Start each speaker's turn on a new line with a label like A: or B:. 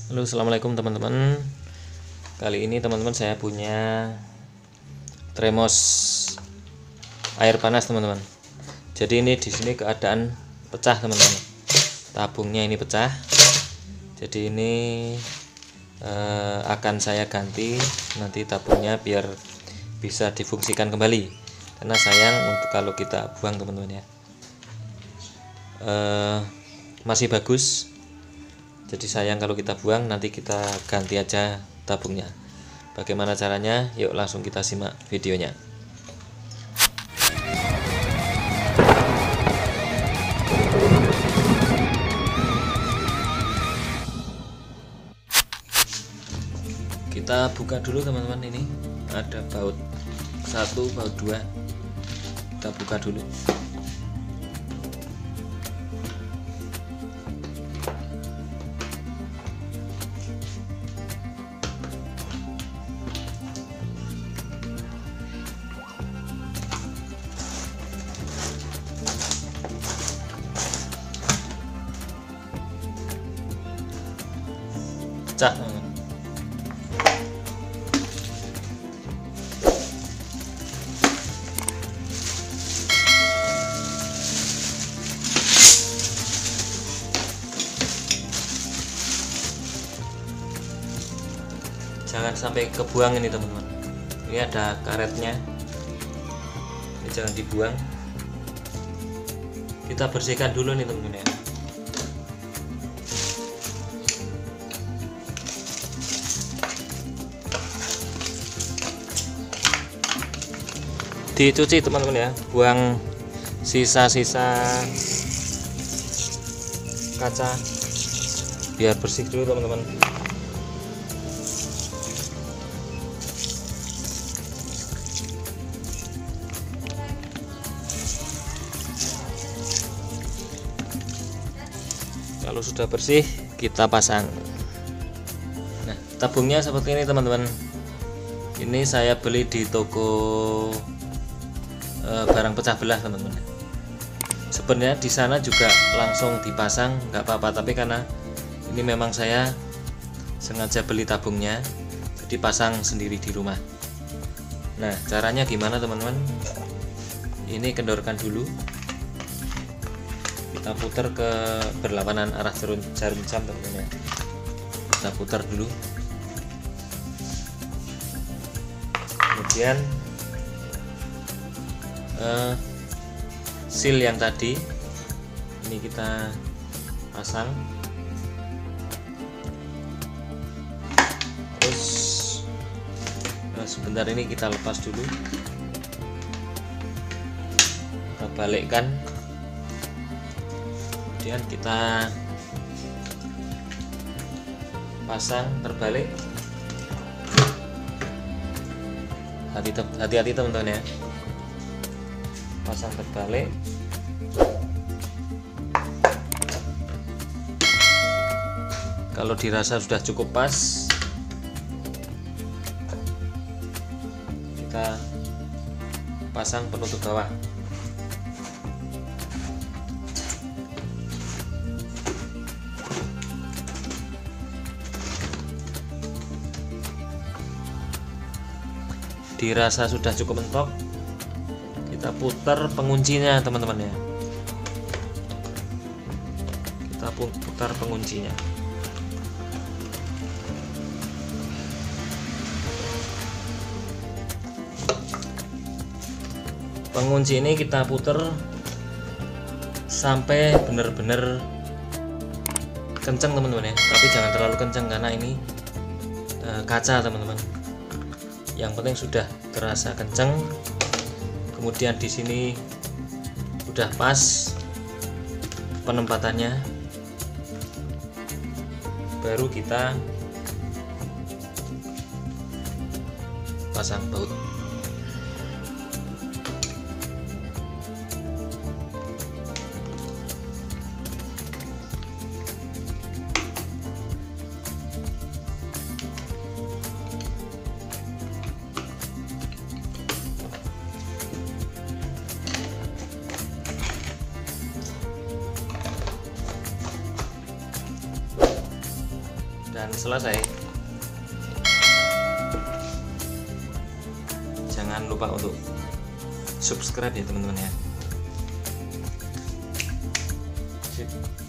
A: Halo, assalamualaikum teman-teman. Kali ini teman-teman saya punya termos air panas teman-teman. Jadi ini di sini keadaan pecah teman-teman. Tabungnya ini pecah. Jadi ini akan saya ganti nanti tabungnya biar bisa difungsikan kembali. Karena sayang untuk kalau kita buang teman-teman ya. Masih bagus. Jadi sayang kalau kita buang, nanti kita ganti aja tabungnya. Bagaimana caranya? Yuk langsung kita simak videonya. Kita buka dulu teman-teman, ini ada baut 1, baut 2. Kita buka dulu. Pecah. Jangan sampai kebuang ini teman-teman. Ini ada karetnya. Ini jangan dibuang. Kita bersihkan dulu nih teman-teman ya. Dicuci teman-teman ya, buang sisa-sisa kaca biar bersih dulu teman-teman. Kalau sudah bersih kita pasang. Nah, tabungnya seperti ini teman-teman. Ini saya beli di toko barang pecah belah teman-teman. Sebenarnya di sana juga langsung dipasang nggak apa-apa, tapi karena ini memang saya sengaja beli tabungnya, jadi pasang sendiri di rumah. Nah, caranya gimana teman-teman? Ini kendorkan dulu, kita putar ke berlawanan arah jarum jam teman-teman ya. Kita putar dulu, kemudian seal yang tadi ini kita pasang, terus sebentar ini kita lepas dulu, kita balikkan, kemudian kita pasang terbalik. Hati-hati teman-teman ya, pasang terbalik. Kalau dirasa sudah cukup pas, kita pasang penutup bawah. Dirasa sudah cukup mentok, kita putar penguncinya teman-teman ya. Kita putar penguncinya. Pengunci ini kita putar sampai benar-benar kenceng teman-teman ya, tapi jangan terlalu kenceng karena ini kaca teman-teman. Yang penting sudah terasa kenceng. Kemudian di sini udah pas penempatannya, baru kita pasang baut. dan selesai. Jangan lupa untuk subscribe ya teman-teman ya. Sip.